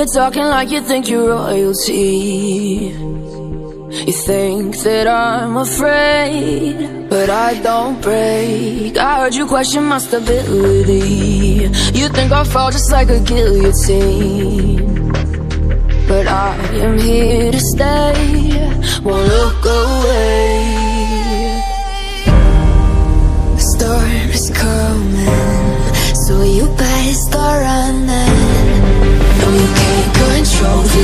You're talking like you think you're royalty. You think that I'm afraid, but I don't break. I heard you question my stability. You think I'll fall just like a guillotine, but I am here to stay, won't look away. The storm is coming, so you better start running. No, you can't control